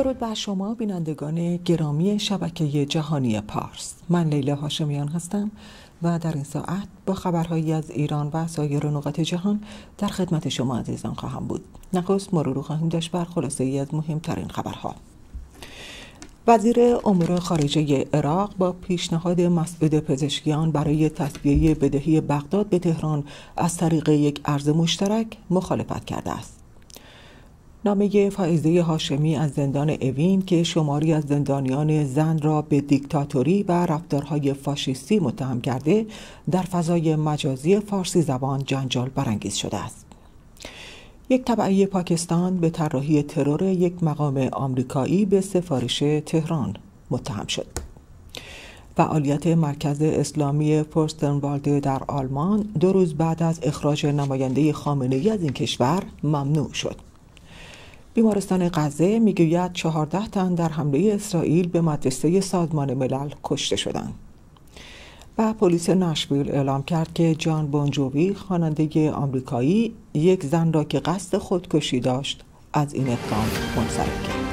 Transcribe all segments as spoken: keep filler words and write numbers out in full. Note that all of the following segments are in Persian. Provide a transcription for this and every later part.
درود بر شما بینندگان گرامی شبکه جهانی پارس. من لیلا هاشمیان هستم و در این ساعت با خبرهایی از ایران و سایر نقاط جهان در خدمت شما عزیزان خواهم بود. نخست مرور خواهیم داشت بر خلاصه ای از مهمترین خبرها. وزیر امور خارجه عراق با پیشنهاد مسعود پزشکیان برای تسویه بدهی بغداد به تهران از طریق یک ارز مشترک مخالفت کرده است. نامه فائزه هاشمی از زندان اوین که شماری از زندانیان زن را به دیکتاتوری و رفتارهای فاشیستی متهم کرده، در فضای مجازی فارسی زبان جنجال برانگیز شده است. یک تبعیه پاکستان به طراحی ترور یک مقام آمریکایی به سفارش تهران متهم شد. فعالیت مرکز اسلامی فورستنوالده در آلمان دو روز بعد از اخراج نماینده خامنه‌ای از این کشور ممنوع شد. بیمارستان غزه میگوید چهارده تن در حمله اسرائیل به مدرسه سازمان ملل کشته شدند. و پلیس نشویل اعلام کرد که جان بونجووی خواننده آمریکایی یک زن را که قصد خودکشی داشت از این اقدام منصرف کرد.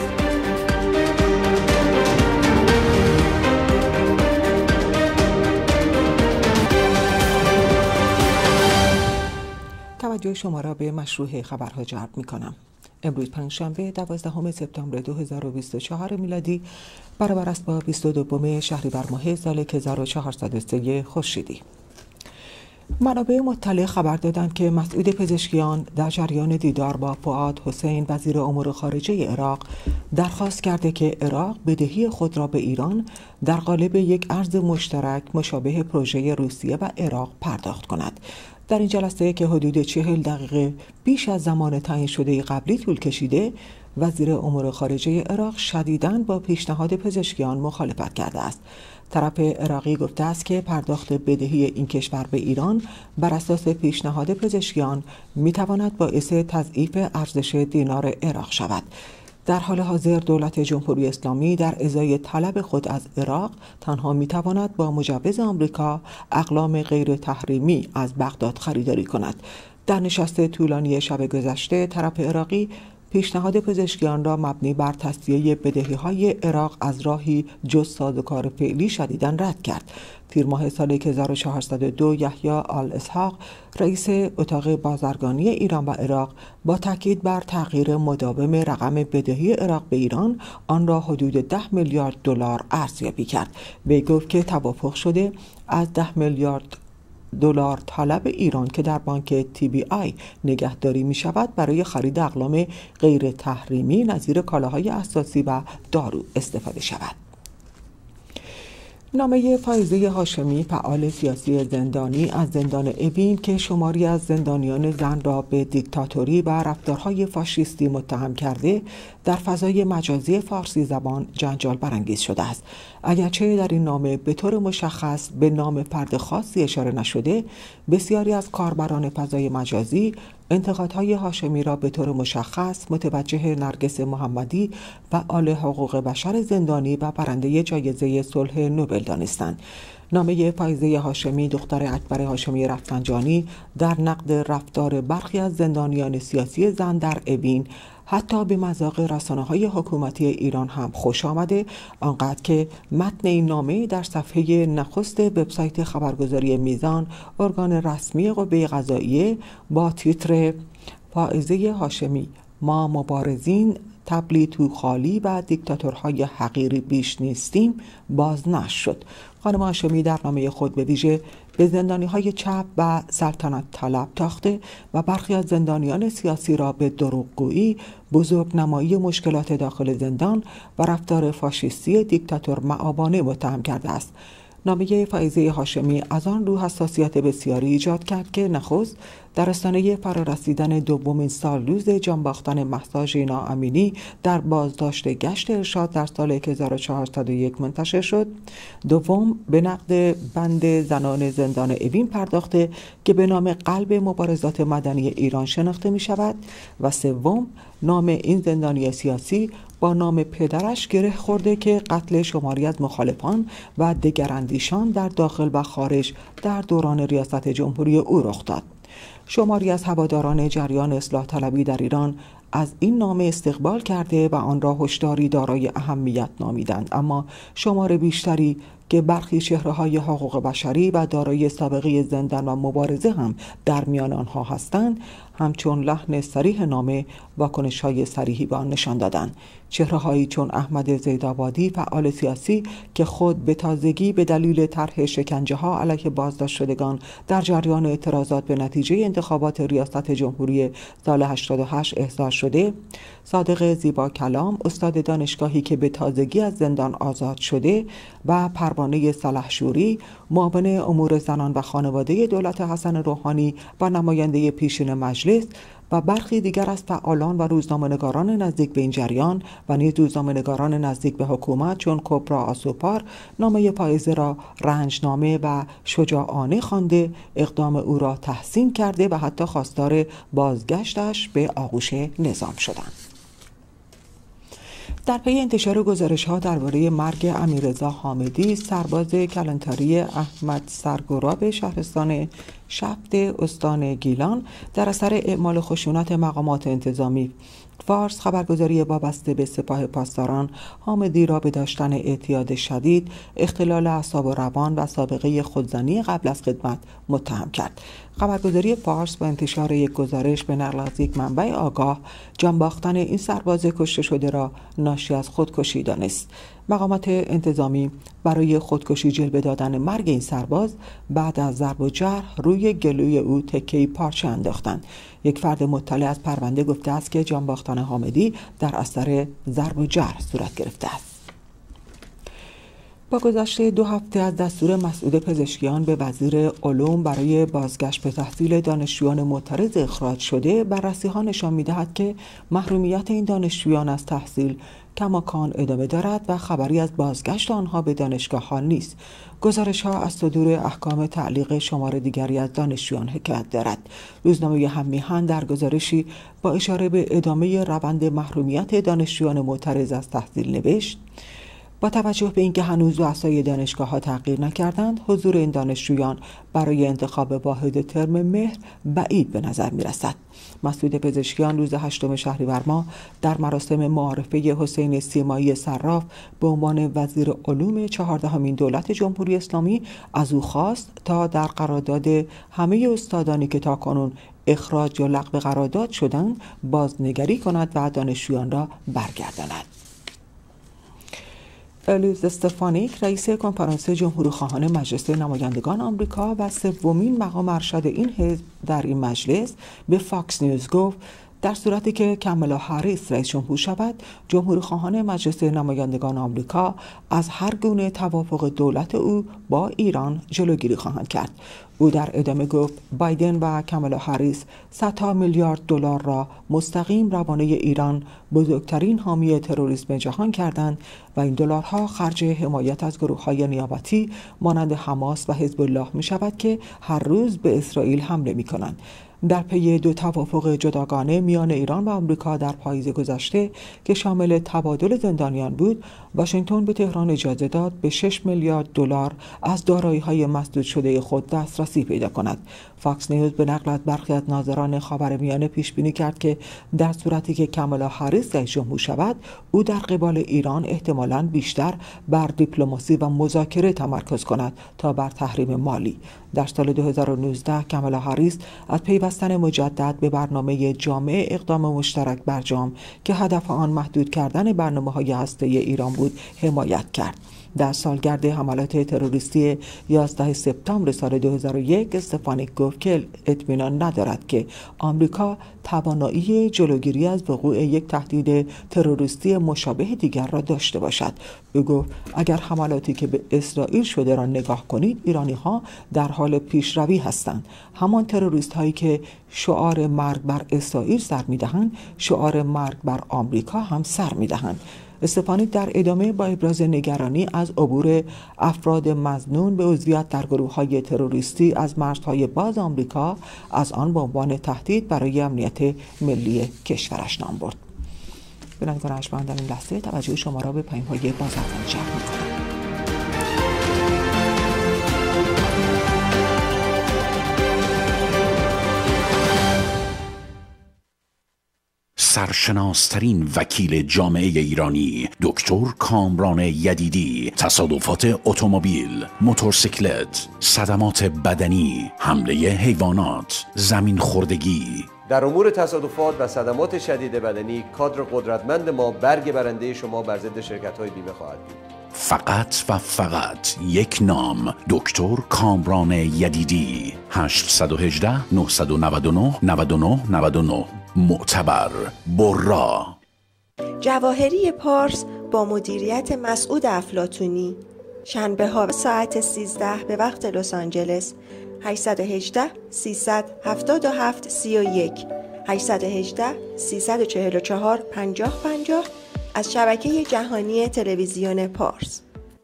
توجه شما را به مشروع خبرها جلب می‌کنم. امروز پنجشنبه دوازدهم سپتامبر دو هزار و بیست و چهار میلادی برابر است با بیست و دوم شهریور ماه سال هزار و چهارصد و سه خورشیدی. منابع مطلع خبر دادند که مسعود پزشکیان در جریان دیدار با فؤاد حسین وزیر امور خارجه عراق درخواست کرده که عراق بدهی خود را به ایران در قالب یک ارز مشترک مشابه پروژه روسیه و عراق پرداخت کند. در این جلسه که حدود چهل دقیقه بیش از زمان تعیین شده قبلی طول کشیده، وزیر امور خارجه عراق شدیداً با پیشنهاد پزشکیان مخالفت کرده است. طرف عراقی گفته است که پرداخت بدهی این کشور به ایران بر اساس پیشنهاد پزشکیان میتواند باعث تضعیف ارزش دینار عراق شود. در حال حاضر دولت جمهوری اسلامی در ازای طلب خود از عراق تنها میتواند با مجوز آمریکا اقلام غیر تحریمی از بغداد خریداری کند. در نشست طولانی شب گذشته طرف عراقی پیشنهاد پزشکیان را مبنی بر تسویه بدهی‌های عراق از راهی جز سازوکار فعلی شدیداً رد کرد. تیر ماه سال هزار و چهارصد و دو یحیی آل اسحاق رئیس اتاق بازرگانی ایران و عراق با تاکید بر تغییر مداوم رقم بدهی عراق به ایران آن را حدود ده میلیارد دلار ارزیابی کرد. وی گفت که توافق شده از ده میلیارد دلار طلب ایران که در بانک تی بی آی نگهداری می شود برای خرید اقلام غیر تحریمی نظیر کالاهای اساسی و دارو استفاده شود. نامه فائزه هاشمی فعال سیاسی زندانی از زندان اوین که شماری از زندانیان زن را به دیکتاتوری و رفتارهای فاشیستی متهم کرده، در فضای مجازی فارسی زبان جنجال برانگیز شده است. اگرچه در این نامه به طور مشخص به نام فرد خاصی اشاره نشده، بسیاری از کاربران فضای مجازی انتقادهای هاشمی را به طور مشخص متوجه نرگس محمدی فعال حقوق بشر زندانی و برنده جایزه صلح نوبل دانستند. نامه فائزه هاشمی دختر اکبر هاشمی رفسنجانی در نقد رفتار برخی از زندانیان سیاسی زن در اوین حتی به مذاق رسانه‌های حکومتی ایران هم خوش آمده، آنقدر که متن این نامه در صفحه نخست وبسایت خبرگزاری میزان، ارگان رسمی قوه قضاییه، با تیتر فائزه هاشمی ما مبارزین تبلی تو خالی و دیکتاتورهای حقیری بیش نیستیم بازنشر شد. خانم هاشمی در نامه خود به ویژه به زندانی‌های چپ و سلطنت طلب تاخته و برخی از زندانیان سیاسی را به دروغگویی، بزرگنمایی مشکلات داخل زندان و رفتار فاشیستی دیکتاتور مآبانه متهم کرده است. نامه فائزه هاشمی از آن رو حساسیت بسیاری ایجاد کرد که نخست در رسانه فرارسیدن دومین سالروز جان باختن مهسا ژینا امینی در بازداشت گشت ارشاد در سال هزار و چهارصد و یک منتشر شد، دوم به نقد بند زنان زندان اوین پرداخته که به نام قلب مبارزات مدنی ایران شناخته می شود و سوم نام این زندانی سیاسی با نام پدرش گره خورده که قتل شماری از مخالفان و دگراندیشان در داخل و خارج در دوران ریاست جمهوری او رخ داد. شماری از هواداران جریان اصلاح طلبی در ایران از این نامه استقبال کرده و آن را هشداری دارای اهمیت نامیدند، اما شمار بیشتری که برخی چهره‌های حقوق بشری و دارای سابقه زندان و مبارزه هم در میان آنها هستند، همچون لحن صریح نامه واکنش‌های صریحی به آن نشان دادند. چهره‌هایی چون احمد زیدآبادی، فعال سیاسی که خود به تازگی به دلیل طرح شکنجه‌ها علیه بازداشت شدگان در جریان اعتراضات به نتیجه انتخابات ریاست جمهوری سال هشتاد و هشت احضار شده، صادق زیبا کلام، استاد دانشگاهی که به تازگی از زندان آزاد شده، و پروانه سلحشوری، معاون امور زنان و خانواده دولت حسن روحانی و نماینده پیشین مجلس، و برخی دیگر از فعالان و روزنامه‌نگاران نزدیک به این جریان و نیز روزنامه‌نگاران نزدیک به حکومت چون کبرا آسوپار نامه پاییزه را رنجنامه و شجاعانه خوانده، اقدام او را تحسین کرده و حتی خواستار بازگشتش به آغوش نظام شدند. در پی انتشار گزارش‌ها درباره مرگ امیررضا حامدی، سرباز کلانتری احمد سرگراب شهرستان شفت استان گیلان، در اثر اعمال خشونت مقامات انتظامی، فارس خبرگزاری وابسته به سپاه پاسداران حامدی را به داشتن اعتیاد شدید، اختلال اعصاب و روان و سابقه خودزنی قبل از خدمت متهم کرد. خبرگزاری فارس با انتشار یک گزارش به نقل از یک منبع آگاه، جانباختن این سرباز کشته شده را ناشی از خودکشی دانست. مقامات انتظامی برای خودکشی جلوه دادن مرگ این سرباز بعد از ضرب و جرح روی گلوی او تکه‌ای پارچه انداختند. یک فرد مطلع از پرونده گفته است که جانباختن حامدی در اثر ضرب و جرح صورت گرفته است. با گذشته دو هفته از دستور مسعود پزشکیان به وزیر علوم برای بازگشت به تحصیل دانشجویان معترض اخراج شده، بررسی‌ها نشان می‌دهد که محرومیت این دانشجویان از تحصیل کماکان ادامه دارد و خبری از بازگشت آنها به دانشگاه‌ها نیست. گزارش‌ها از صدور احکام تعلیق شمار دیگری از دانشجویان حکایت دارد. روزنامه هم‌میهن در گزارشی با اشاره به ادامه روند محرومیت دانشجویان معترض از تحصیل نوشت: با توجه به اینکه هنوز رؤسای دانشگاه‌ها تغییر نکردند، حضور این دانشجویان برای انتخاب واحد ترم مهر بعید به نظر می‌رسد. مسعود پزشکیان روز هشتم شهریور ماه در مراسم معارفه حسین سیمایی صراف به عنوان وزیر علوم چهاردهمین دولت جمهوری اسلامی از او خواست تا در قرارداد همه استادانی که تاکنون اخراج یا لغو قرارداد شدند بازنگری کند و دانشجویان را برگرداند. الیوز استفانیک، رئیس کنفرانس جمهوری‌خواهان مجلس نمایندگان آمریکا و سومین مقام ارشد این حزب در این مجلس، به فاکس نیوز گفت در صورتی که کامالا هریس رئیس جمهور شود، جمهوری‌خواهان مجلس نمایندگان آمریکا از هر گونه توافق دولت او با ایران جلوگیری خواهند کرد. او در ادامه گفت بایدن و کامالا هریس صدها میلیارد دلار را مستقیم روانه ایران، بزرگترین حامی تروریسم جهان کردند و این دلارها خرج حمایت از گروه‌های نیابتی مانند حماس و حزب الله می شود که هر روز به اسرائیل حمله می کنند. در پی دو توافق جداگانه میان ایران و آمریکا در پاییز گذشته که شامل تبادل زندانیان بود، واشنگتن به تهران اجازه داد به شش میلیارد دلار از دارایی‌های مسدود شده خود دسترسی پیدا کند. فاکس نیوز به نقل از برخی از ناظران خاورمیانه پیش بینی کرد که در صورتی که کامالا هریس رئیس جمهور شود، او در قبال ایران احتمالاً بیشتر بر دیپلماسی و مذاکره تمرکز کند تا بر تحریم مالی. در سال دو هزار و نوزده کامالا هریس از پیوستن مجدد به برنامه جامع اقدام مشترک برجام که هدف آن محدود کردن برنامه‌های هسته‌ای ایران بود حمایت کرد. در سالگرد حملات تروریستی یازده سپتامبر سال دو هزار و یک، استفانیک گفت که اطمینان ندارد که آمریکا توانایی جلوگیری از وقوع یک تهدید تروریستی مشابه دیگر را داشته باشد. او گفت اگر حملاتی که به اسرائیل شده را نگاه کنید، ایرانی‌ها در حال پیشروی هستند. همان تروریست هایی که شعار مرگ بر اسرائیل سر می‌دهند، شعار مرگ بر آمریکا هم سر می‌دهند. استفانیک در ادامه با ابراز نگرانی از عبور افراد مظنون به عضویت در گروه‌های تروریستی از مرزهای باز آمریکا از آن به عنوان تهدید برای امنیت ملی کشورش نام برد. بینندگان ارجمند، در این لحظه توجه شما را به پیام‌های بازرگانی جلب می‌کنم. سرشار سرشناسترین وکیل جامعه ایرانی دکتر کامران یدیدی، تصادفات اتومبیل، موتورسیکلت، صدمات بدنی، حمله حیوانات، زمین خوردگی. در امور تصادفات و صدمات شدید بدنی کادر قدرتمند ما برگ برنده شما بر ضد شرکت‌های بیمه خواهد بود. فقط و فقط یک نام، دکتر کامران یدیدی. هشت یک هشت نه نه نه نه نه نه نه. معتبر، برا. جواهری پارس با مدیریت مسعود افلاطونی، شنبه ها ساعت سیزده به وقت لس آنجلس. هشت یک هشت سیصد و هفتاد و هفت سی و یک هشت یک هشت سیصد و چهل و چهار پنجاه پنجاه از شبکه جهانی تلویزیون پارس.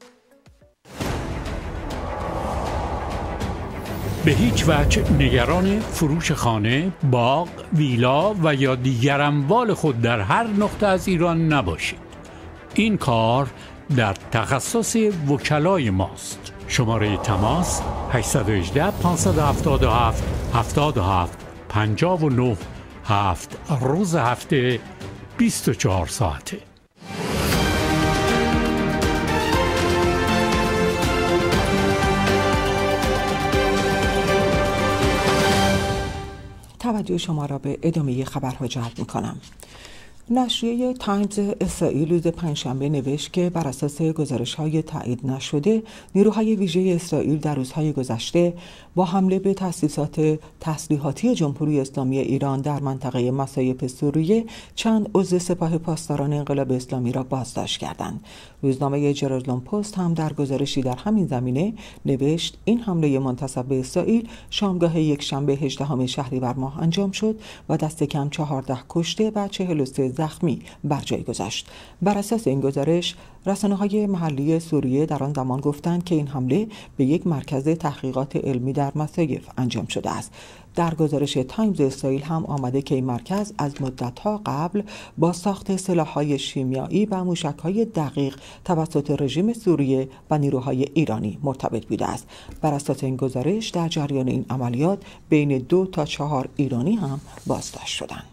به هیچ وجه نگران فروش خانه، باغ، ویلا و یا دیگر اموال خود در هر نقطه از ایران نباشید. این کار در تخصص وکلای ماست. شماره تماس هشت یک هشت پانصد و هفتاد و هفت هفتاد و هفت پنجاه و نه هفت، روز هفته بیست و چهار ساعته. توجه شما را به ادامه خبرها جلب می‌کنم. نشریه تایمز اسرائیل روز پنجشنبه نوشت که بر اساس گزارش‌های تایید نشده، نیروهای ویژه اسرائیل در روزهای گذشته با حمله به تأسیسات تسلیحاتی جمهوری اسلامی ایران در منطقه مصایب سوریه چند عضو سپاه پاسداران انقلاب اسلامی را بازداشت کردند. روزنامه جرالدون پست هم در گزارشی در همین زمینه نوشت این حمله منتسب به اسرائیل شامگاه یکشنبه هجدهم شهریور ماه انجام شد و دست کم چهارده کشته و چهل و سه زخمی بر جای گذاشت. بر اساس این گزارش، رسانه‌های محلی سوریه در آن زمان گفتند که این حمله به یک مرکز تحقیقات علمی در مصایف انجام شده است. در گزارش تایمز اسرائیل هم آمده که این مرکز از مدت‌ها قبل با ساخت سلاح‌های شیمیایی و موشک‌های دقیق توسط رژیم سوریه و نیروهای ایرانی مرتبط بوده است. بر اساس این گزارش در جریان این عملیات بین دو تا چهار ایرانی هم بازداشت شدند.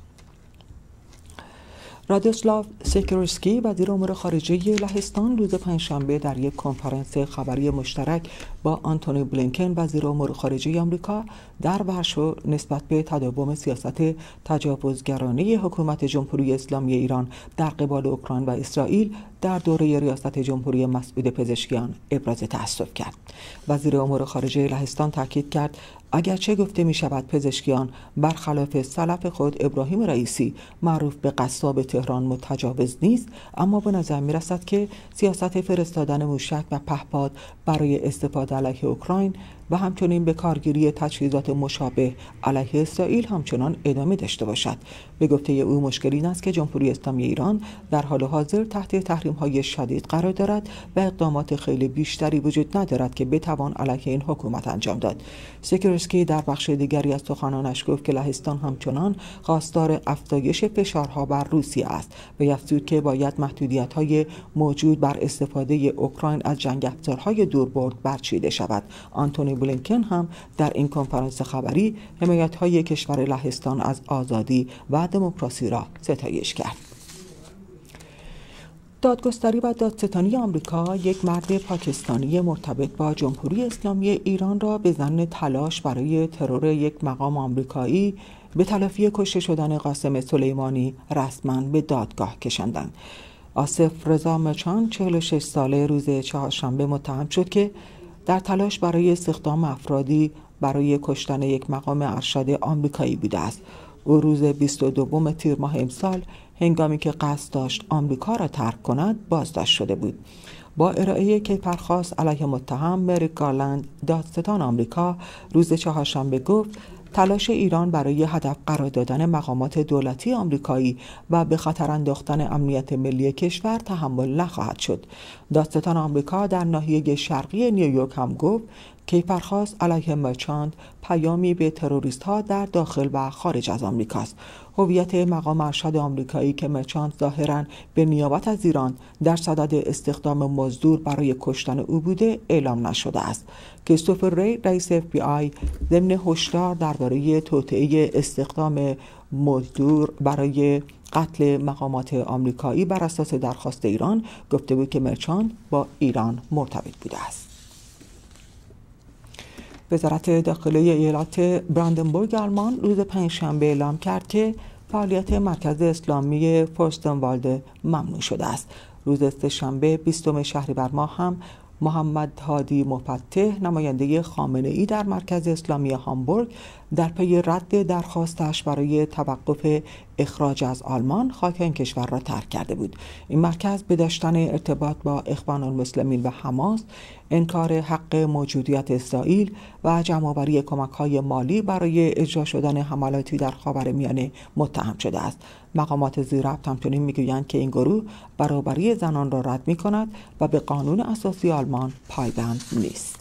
رادوسلاو سیکورسکی وزیر امور خارجه لهستان روز پنجشنبه در یک کنفرانس خبری مشترک با آنتونی بلینکن وزیر امور خارجه آمریکا در ورشو نسبت به تداوم سیاست تجاوزگرانه حکومت جمهوری اسلامی ایران در قبال اوکراین و اسرائیل در دوره ریاست جمهوری مسعود پزشکیان ابراز تأسف کرد. وزیر امور خارجه لهستان تاکید کرد اگرچه گفته می شود پزشکیان برخلاف سلف خود ابراهیم رئیسی معروف به قصاب تهران متجاوز نیست، اما به نظر می رسد که سیاست فرستادن موشک و پهپاد برای استفاده علیه اوکراین و همچنین به کارگیری تجهیزات مشابه علیه اسرائیل همچنان ادامه داشته باشد. به گفته او مشکل این است که جمهوری اسلامی ایران در حال حاضر تحت تحریم‌های شدید قرار دارد و اقدامات خیلی بیشتری وجود ندارد که بتوان علیه این حکومت انجام داد. سیکورسکی در بخش دیگری از سخنانش گفت که لهستان همچنان خواستار افزایش فشارها بر روسیه است و افزود که باید محدودیت‌های موجود بر استفاده اوکراین از جنگ افزارهای دوربرد برچیده شود. آنتونی بلینکن هم در این کنفرانس خبری حمایت‌های کشور لهستان از آزادی و دموکراسی را ستایش کرد. دادگستری و دادستانی آمریکا یک مرد پاکستانی مرتبط با جمهوری اسلامی ایران را به ظن تلاش برای ترور یک مقام آمریکایی به تلافی کشته شدن قاسم سلیمانی رسما به دادگاه کشاندند. آصف رضا مچان چهل و شش ساله روز چهارشنبه متهم شد که در تلاش برای استخدام افرادی برای کشتن یک مقام ارشد آمریکایی بوده است. او روز بیست و دوم تیر ماه امسال هنگامی که قصد داشت آمریکا را ترک کند بازداشت شده بود. با ارائه کیفرخواست علیه متهم، مریک گارلند دادستان آمریکا روز چهارشنبه گفت تلاش ایران برای هدف قرار دادن مقامات دولتی آمریکایی و به خطر انداختن امنیت ملی کشور تحمل نخواهد شد. دادستان آمریکا در ناحیه شرقی نیویورک هم گفت کیفرخواست علیه مرچاند پیامی به تروریست ها در داخل و خارج از آمریکاست. هویت مقام ارشد آمریکایی که مرچاند ظاهراً به نیابت از ایران در صدد استخدام مزدور برای کشتن او بوده اعلام نشده است. کریستوفر ری، رئیس اف بی آی، ضمن هشدار درباره توطئه استخدام مزدور برای قتل مقامات آمریکایی بر اساس درخواست ایران گفته بود که مرچاند با ایران مرتبط بوده است. وزارت داخلی ایالات براندنبورگ آلمان روز پنجشنبه اعلام کرد که فعالیت مرکز اسلامی فورستنوالد ممنوع شده است. روز سه‌شنبه بیستم شهریور ماه هم محمد هادی مفتح، نماینده خامنه‌ای در مرکز اسلامی هامبورگ، در پی رد درخواستش برای توقف اخراج از آلمان خاک این کشور را ترک کرده بود. این مرکز به داشتن ارتباط با اخوان المسلمین و حماس، انکار حق موجودیت اسرائیل و جمع‌آوری کمک‌های مالی برای اجرا شدن حملاتی در خاورمیانه متهم شده است. مقامات زیرربط همچنین میگویند که این گروه برابری زنان را رد می‌کند و به قانون اساسی آلمان پایبند نیست.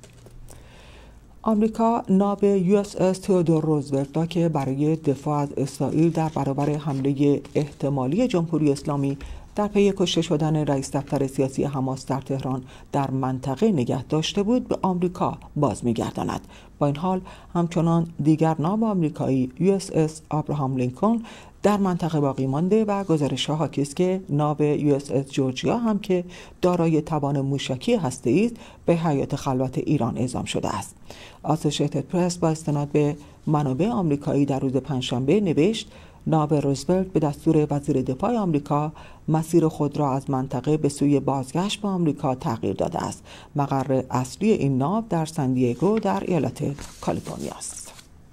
آمریکا ناو یو اس اس تئودور روزولت را که برای دفاع از اسرائیل در برابر حمله احتمالی جمهوری اسلامی در پی کشته شدن رئیس دفتر سیاسی حماس در تهران در منطقه نگه داشته بود به آمریکا باز می‌گرداند. با این حال همچنان دیگر ناو آمریکایی یو اس اس آبراهام لینکلن در منطقه باقی مانده و گزارش‌ها حاکی است که ناو یو اس اس جورجیا هم که دارای توان موشکی هسته‌ای است به حیات خلوت ایران اعزام شده است. آسوشیتد پرس با استناد به منابع آمریکایی در روز پنجشنبه نوشت ناو روزولت به دستور وزیر دفاع آمریکا مسیر خود را از منطقه به سوی بازگشت به آمریکا تغییر داده است. مقر اصلی این ناو در سندیگو در ایالت کالیفرنیا است.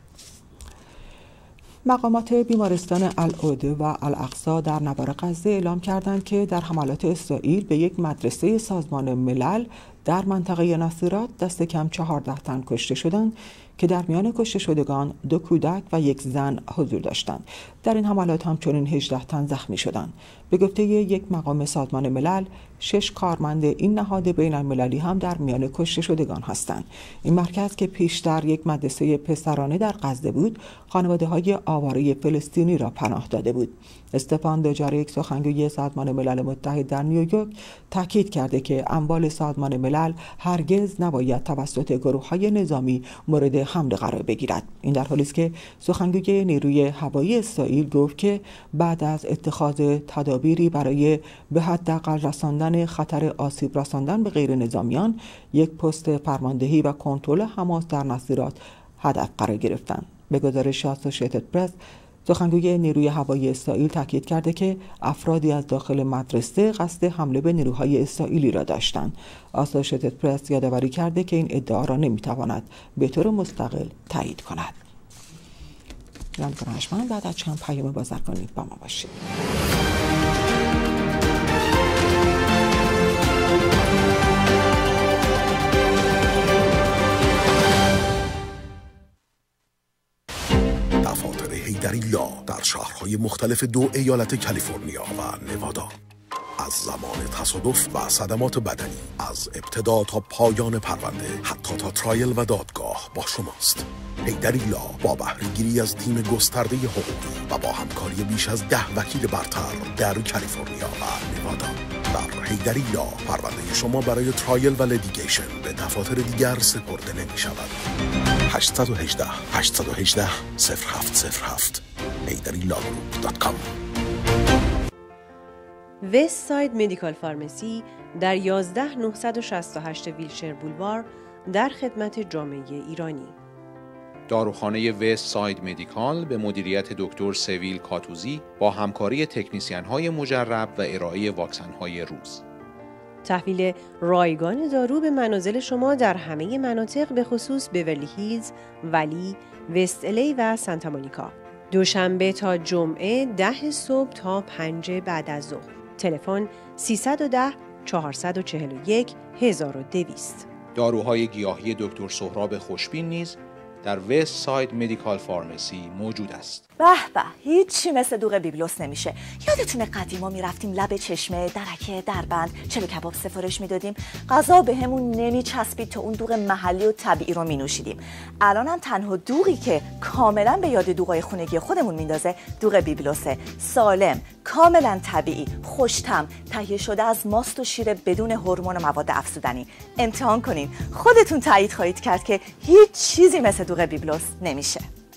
مقامات بیمارستان العوده و الاقصی در نوار غزه اعلام کردند که در حملات اسرائیل به یک مدرسه سازمان ملل در منطقه نصیرات دست کم چهارده تن کشته شدند که در میان کشته شدگان دو کودک و یک زن حضور داشتند. در این حملات همچنین هجده تن زخمی شدند. به گفته یک مقام سازمان ملل، شش کارمند این نهاد بین المللی هم در میان کشته شدگان هستند. این مرکز که پیشتر یک مدرسه پسرانه در غزه بود، خانواده‌های آواره فلسطینی را پناه داده بود. استفان دوجاریک، سخنگوی سازمان ملل متحد در نیویورک، تاکید کرده که اموال سازمان ملل هرگز نباید توسط گروه‌های نظامی مورد حمله قرار بگیرد. این در حالی است که سخنگوی نیروی هوایی اسرائیل گفت که بعد از اتخاذ تدابیری برای به حداقل رساندن خطر آسیب رساندن به غیر نظامیان، یک پست فرماندهی و کنترل حماس در نصیرات هدف قرار گرفتند. به گزارش آسوشیتد پرس، سخنگوی نیروی هوایی اسرائیل تاکید کرده که افرادی از داخل مدرسه قصد حمله به نیروهای اسرائیلی را داشتند. آسوشیتد پرس یادآوری کرده که این ادعا را نمیتواند به طور مستقل تایید کند. لندن بعد از چند پیام بازرگانی با ما باشید. دفاتر حیدری لا در شهرهای مختلف دو ایالت کالیفرنیا و نوادا از زمان تصادف و صدمات بدنی، از ابتدا تا پایان پرونده، حتی تا ترایل و دادگاه با شماست. حیدری لا با بهره‌گیری از تیم گسترده حقوقی و با همکاری بیش از ده وکیل برتر در کالیفرنیا و نوادا. در حیدری لا پرونده شما برای ترایل و لیتیگیشن به دفاتر دیگر سپرده نمی شود. هشت یک هشت هشت یک هشت صفر هفت صفر هفت حیدری لا گروپ دات کام. وست ساید مدیکال فارمسی در یازده هزار و نهصد و شصت و هشت ویلشر بولوار در خدمت جامعه ایرانی. داروخانه وست ساید مدیکال به مدیریت دکتر سویل کاتوزی با همکاری تکنیسیان‌های مجرب و ارائه واکسن‌های روز. تحویل رایگان دارو به منازل شما در همه مناطق به خصوص بیورلی هیلز، ولی، وست الی و سانتا مونیکا. دوشنبه تا جمعه ده صبح تا پنج بعد از ظهر. تلفن سیصد و ده چهارصد و چهل و یک هزار و دویست. داروهای گیاهی دکتر سهراب خوشبین نیز در وست ساید مدیکال فارمسی موجود است. به به، هیچی مثل دوغ بیبلوس نمیشه. یادتونه قدیما میرفتیم لب چشمه، درکه، دربند، چلو کباب سفارش میدادیم، غذا بهمون نمیچسبید تا اون دوغ محلی و طبیعی رو مینوشیدیم. الانم تنها دوغی که کاملا به یاد دوغای خونگی خودمون میندازه دوغ بیبلوسه. سالم، کاملا طبیعی، خوش‌طعم، تهیه شده از ماست و شیر بدون هورمون و مواد افزودنی. امتحان کنین، خودتون تایید خواهید کرد که هیچ چیزی مثل دوغ بیبلوس نمیشه.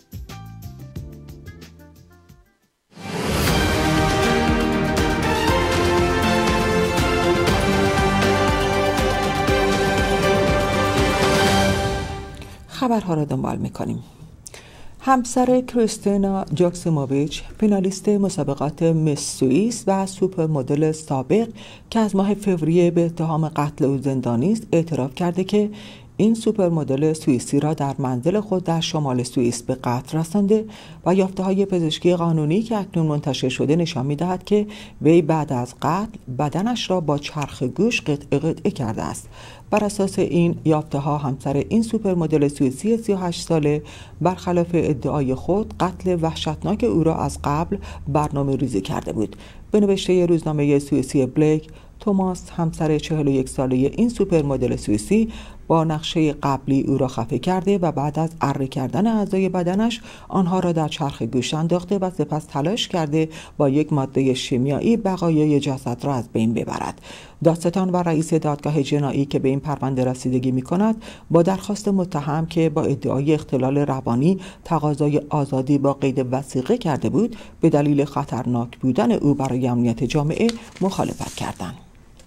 خبرها را دنبال می‌کنیم. همسر کریستینا جاکسیموویچ، فینالیست مسابقات مس سوئیس و سوپر مدل سابق که از ماه فوریه به اتهام قتل او زندانی است، اعتراف کرده که این سوپر مدل سوئیسی را در منزل خود در شمال سوئیس به قتل رسانده و یافته‌های پزشکی قانونی که اکنون منتشر شده نشان می‌دهد که وی بعد از قتل بدنش را با چرخ گوش قطعه قطعه کرده است. بر اساس این یافته‌ها، همسر این سوپر مدل سوئیسی سی و هشت ساله برخلاف ادعای خود قتل وحشتناک او را از قبل برنامه ریزی کرده بود. به نوشته روزنامه سوئیسی بلیک، توماس، همسر چهل و یک ساله این سوپر مدل سوئیسی، با نقشه قبلی او را خفه کرده و بعد از اره کردن اعضای بدنش آنها را در چرخ گوش انداخته و سپس تلاش کرده با یک ماده شیمیایی بقایای جسد را از بین ببرد. دادستان و رئیس دادگاه جنایی که به این پرونده رسیدگی می‌کند با درخواست متهم که با ادعای اختلال روانی تقاضای آزادی با قید وثیقه کرده بود به دلیل خطرناک بودن او برای امنیت جامعه مخالفت کردند.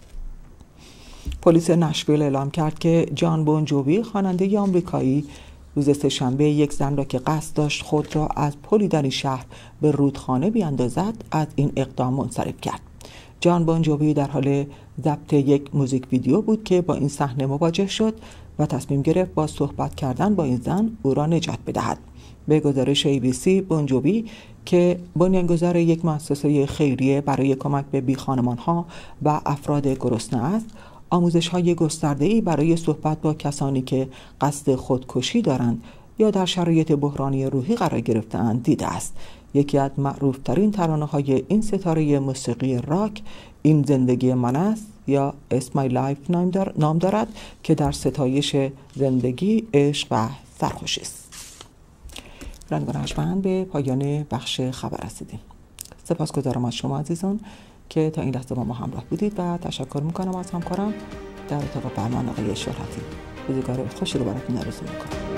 پلیس نشویل اعلام کرد که جان بون جووی، خواننده آمریکایی، روز سه‌شنبه یک زن را که قصد داشت خود را از پلی در این شهر به رودخانه بیاندازد از این اقدام منصرف کرد. جان بون جووی در حال ضبط یک موزیک ویدیو بود که با این صحنه مواجه شد و تصمیم گرفت با صحبت کردن با این زن او را نجات بدهد. به گزارش ای بی سی، بون جووی که بنیانگذار یک مؤسسه خیریه برای کمک به بیخانمان‌ها و افراد گرسنه است، آموزش‌های گسترده‌ای برای صحبت با کسانی که قصد خودکشی دارند یا در شرایط بحرانی روحی قرار گرفته‌اند دیده است. یکی از معروف‌ترین ترانه‌های این ستاره موسیقی راک این زندگی من است یا اسمای لایف نام دارد که در ستایش زندگی، عشق و سرخوشی است. رنگارنجمند به پایان بخش خبر رسیدیم. سپاسگزارم از شما عزیزان که تا این لحظه با ما همراه بودید و تشکر میکنم از همکارم در اتاق برنامه آقای شهرتی. روزگار خوشی رو براتون آرزو میکنم.